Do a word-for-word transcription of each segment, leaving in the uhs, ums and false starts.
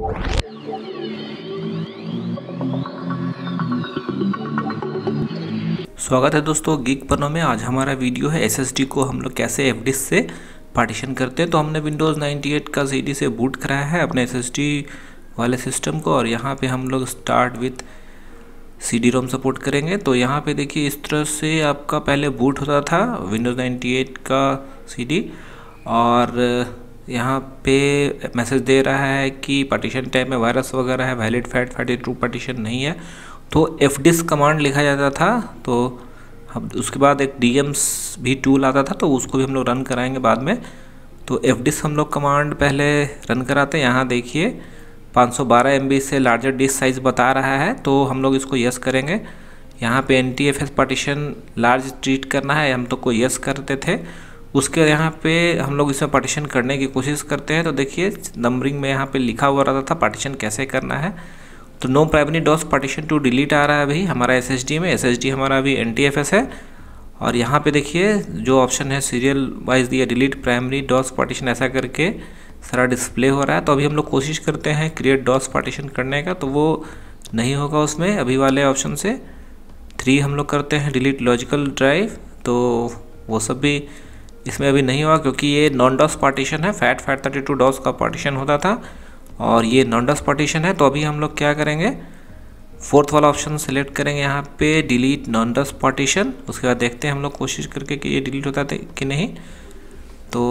स्वागत है दोस्तों गीक पनो में। आज हमारा वीडियो है एसएसडी को हम लोग कैसे एफ डिस्क से पार्टीशन करते हैं। तो हमने विंडोज़ नाइन्टी एट का सीडी से बूट कराया है अपने एसएसडी वाले सिस्टम को, और यहाँ पे हम लोग start with CD ROM support करेंगे। तो यहाँ पे देखिए इस तरह से आपका पहले बूट होता था विंडोज़ नाइन्टी एट का सीडी, और यहाँ पे मैसेज दे रहा है कि पार्टीशन टाइप में वायरस वगैरह है, valid FAT thirty two partition नहीं है। तो एफ डिस्क कमांड लिखा जाता था। तो हम उसके बाद एक डी एम्स भी टूल आता था, तो उसको भी हम लोग रन कराएंगे बाद में। तो एफ डिस्क हम लोग कमांड पहले रन कराते हैं। यहाँ देखिए पाँच सौ बारह एम बी से लार्जर डिस्क साइज़ बता रहा है, तो हम लोग इसको यस करेंगे। यहाँ पे N T F S partition large treat करना है, हम तो को यस करते थे। उसके यहाँ पे हम लोग इसमें पार्टीशन करने की कोशिश करते हैं। तो देखिए नंबरिंग में यहाँ पे लिखा हुआ रहता था पार्टीशन कैसे करना है। तो no primary DOS partition to delete आ रहा है अभी हमारा एसएसडी में। एसएसडी हमारा अभी एनटीएफएस है, और यहाँ पे देखिए जो ऑप्शन है सीरियल वाइज दिया डिलीट प्राइमरी डॉस पार्टीशन, ऐसा करके सारा डिस्प्ले हो रहा है। तो अभी हम लोग कोशिश करते हैं क्रिएट डॉस पार्टीशन करने का, तो वो नहीं होगा उसमें अभी वाले ऑप्शन से। थ्री हम लोग करते हैं डिलीट लॉजिकल ड्राइव, तो वो सब भी इसमें अभी नहीं होगा क्योंकि ये नॉन डॉस पार्टीशन है। FAT FAT thirty two DOS का पार्टीशन होता था और ये नॉन डॉस पार्टीशन है। तो अभी हम लोग क्या करेंगे, फोर्थ वाला ऑप्शन सेलेक्ट करेंगे यहाँ पे डिलीट नॉन डॉस पार्टीशन। उसके बाद देखते हैं हम लोग कोशिश करके कि ये डिलीट होता है कि नहीं। तो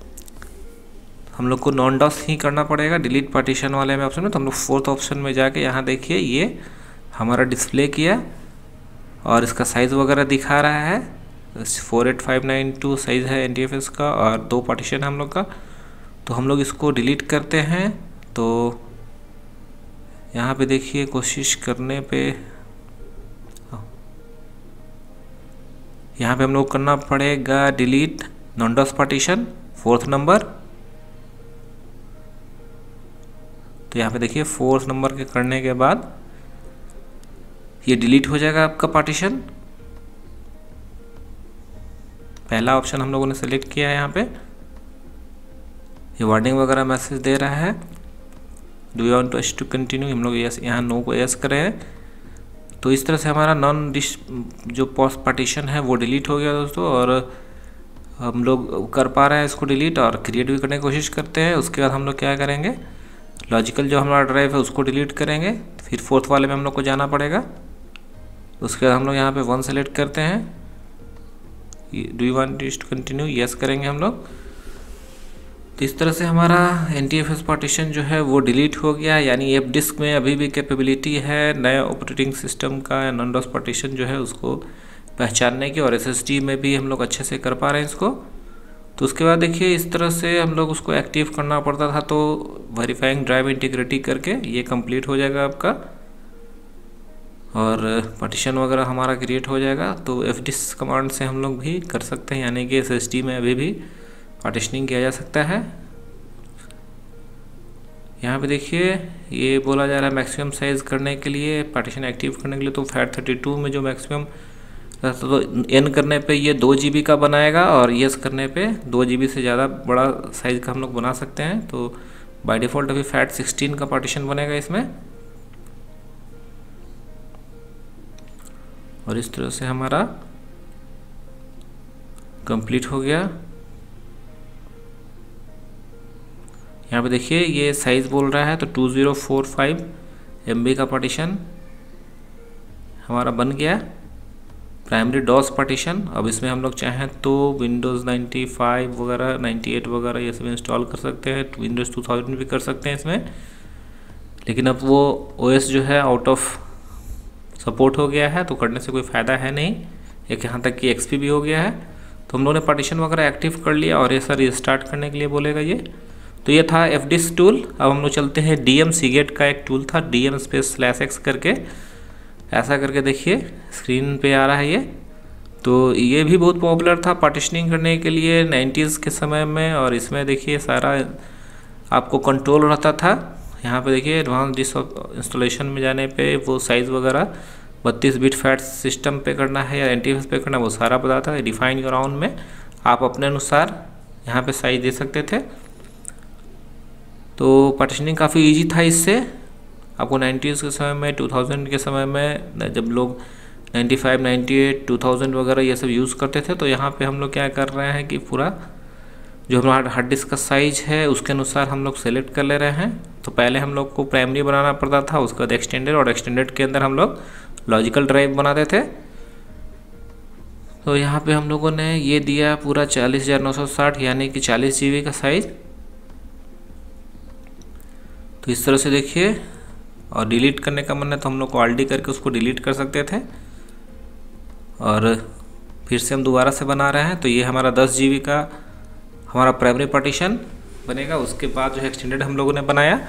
हम लोग को नॉन डॉस ही करना पड़ेगा डिलीट पार्टीशन वाले में ऑप्शन में। तो हम लोग फोर्थ ऑप्शन में जाके यहाँ देखिए ये हमारा डिस्प्ले किया और इसका साइज़ वगैरह दिखा रहा है। Four eight five nine two size है एन टी एफ एस का और दो पार्टीशन है हम लोग का। तो हम लोग इसको डिलीट करते हैं। तो यहाँ पे देखिए कोशिश करने पे यहाँ पे हम लोग करना पड़ेगा delete non DOS partition fourth number. तो यहाँ पे देखिए फोर्थ नंबर के करने के बाद ये डिलीट हो जाएगा आपका पार्टीशन। पहला ऑप्शन हम लोगों ने सेलेक्ट किया है। यहाँ पे ये वार्निंग वगैरह मैसेज दे रहा है, do you want to continue, हम लोग यस यहाँ नो को यस करें हैं। तो इस तरह से हमारा नॉन डिश जो पोस्ट पार्टीशन है वो डिलीट हो गया दोस्तों, और हम लोग कर पा रहे हैं इसको डिलीट और क्रिएट भी करने की कोशिश करते हैं। उसके बाद हम लोग क्या करेंगे, लॉजिकल जो हमारा ड्राइव है उसको डिलीट करेंगे। फिर फोर्थ वाले में हम लोग को जाना पड़ेगा। उसके बाद हम लोग यहाँ पे वन सेलेक्ट करते हैं, do you want to continue, yes करेंगे हम लोग। तो इस तरह से हमारा N T F S partition जो है वो डिलीट हो गया। यानी एफ डिस्क में अभी भी कैपेबिलिटी है नया ऑपरेटिंग सिस्टम का नॉन डॉस पार्टीशन जो है उसको पहचानने की, और एस एस डी में भी हम लोग अच्छे से कर पा रहे हैं इसको। तो उसके बाद देखिए इस तरह से हम लोग उसको एक्टिव करना पड़ता था। तो वेरीफाइंग ड्राइव इंटीग्रिटी करके ये कंप्लीट हो जाएगा आपका, और पार्टीशन वगैरह हमारा क्रिएट हो जाएगा। तो एफ डिस्क कमांड से हम लोग भी कर सकते हैं, यानी कि एस एस डी में अभी भी पार्टीशनिंग किया जा सकता है। यहाँ पे देखिए ये बोला जा रहा है मैक्सिमम साइज़ करने के लिए, पार्टीशन एक्टिव करने के लिए। तो फैट थर्टी टू में जो मैक्सिमम तो एन करने पे ये दो जी बी का बनाएगा, और यस करने पे दो जी बी से ज़्यादा बड़ा साइज़ का हम लोग बना सकते हैं। तो बाय डिफ़ॉल्ट अभी फैट सिक्सटीन का पार्टीशन बनेगा इसमें, और इस तरह से हमारा कंप्लीट हो गया। यहाँ पे देखिए ये साइज़ बोल रहा है, तो two zero four five M B का पार्टीशन हमारा बन गया प्राइमरी डॉस पार्टीशन। अब इसमें हम लोग चाहें तो विंडोज़ नाइन्टी फाइव वगैरह नाइन्टी एट वगैरह ये सब इंस्टॉल कर सकते हैं, विंडोज़ टू थाउजेंड भी कर सकते हैं इसमें। लेकिन अब वो ओएस जो है आउट ऑफ सपोर्ट हो गया है, तो करने से कोई फ़ायदा है नहीं। एक यहाँ तक कि एक्सपी भी हो गया है। तो हम लोगों ने पार्टीशन वगैरह एक्टिव कर लिया, और ये सर रिस्टार्ट करने के लिए बोलेगा ये। तो ये था एफ डिस्क टूल। अब हम लोग चलते हैं डी एम सीगेट का एक टूल था, D M space slash X करके, ऐसा करके देखिए स्क्रीन पे आ रहा है ये। तो ये भी बहुत पॉपुलर था पार्टीशनिंग करने के लिए नाइन्टीज़ के समय में, और इसमें देखिए सारा आपको कंट्रोल रहता था। यहाँ पे देखिए एडवांस डिस्क इंस्टॉलेशन में जाने पे वो साइज़ वगैरह बत्तीस बिट फैट सिस्टम पे करना है या एन टी एफ एस पे करना है, वो सारा बताता है। डिफाइन ग्राउंड में आप अपने अनुसार यहाँ पे साइज दे सकते थे। तो पार्टीशनिंग काफ़ी इजी था इससे। आपको नाइन्टीज़ के समय में, टू थाउज़ेंड के समय में, जब लोग ninety five, ninety eight, two thousand वगैरह ये सब यूज़ करते थे, तो यहाँ पे हम लोग क्या कर रहे हैं कि पूरा जो हमारा हार्ड डिस्क का साइज़ है उसके अनुसार हम लोग सेलेक्ट कर ले रहे हैं। तो पहले हम लोग को प्राइमरी बनाना पड़ता था, उसके बाद एक्सटेंडेड, और एक्सटेंडेड के अंदर हम लोग लॉजिकल ड्राइव बनाते थे। तो यहाँ पे हम लोगों ने ये दिया पूरा चालीस हज़ार नौ सौ साठ, यानी कि चालीस जी बी का साइज़। तो इस तरह से देखिए, और डिलीट करने का मन है तो हम लोग को ऑल्ट डी करके उसको डिलीट कर सकते थे। और फिर से हम दोबारा से बना रहे हैं, तो ये हमारा दस जी बी का हमारा प्राइमरी पार्टीशन बनेगा। उसके बाद जो है एक्सटेंडेड हम लोगों ने बनाया।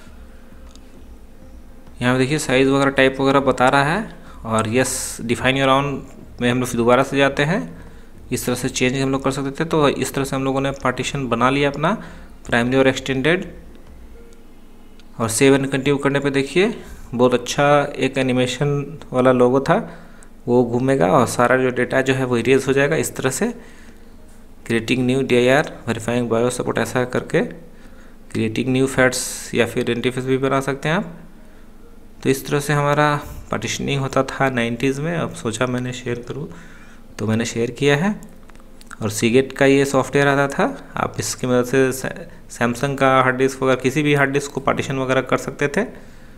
यहाँ पे देखिए साइज़ वगैरह, टाइप वगैरह बता रहा है। और यस डिफाइन योर ऑन में हम लोग फिर दोबारा से जाते हैं। इस तरह से चेंज हम लोग कर सकते थे। तो इस तरह से हम लोगों ने पार्टीशन बना लिया अपना प्राइमरी और एक्सटेंडेड। और सेव एंड कंटिन्यू करने पे देखिए बहुत अच्छा एक एनिमेशन वाला लोगो था, वो घूमेगा और सारा जो डेटा जो है वो इरेज हो जाएगा। इस तरह से creating new D I R, verifying bio support, ऐसा करके क्रिएटिंग न्यू फैट्स या फिर इंटरफेस भी बना सकते हैं आप। तो इस तरह से हमारा पार्टीशनिंग होता था नाइन्टीज़ में। अब सोचा मैंने शेयर करूँ, तो मैंने शेयर किया है। और सीगेट का ये सॉफ्टवेयर आता था, आप इसकी मदद से सैमसंग का हार्ड डिस्क वगैरह, किसी भी हार्ड डिस्क को पार्टीशन वगैरह कर सकते थे।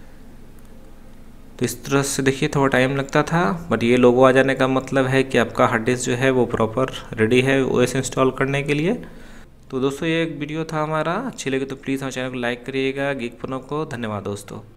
तो इस तरह से देखिए थोड़ा टाइम लगता था, बट ये लोगो आ जाने का मतलब है कि आपका हार्ड डिस्क जो है वो प्रॉपर रेडी है ओएस इंस्टॉल करने के लिए। तो दोस्तों ये एक वीडियो था हमारा, अच्छी लगे तो प्लीज़ हमारे चैनल को लाइक करिएगा, गीकपनो को। धन्यवाद दोस्तों।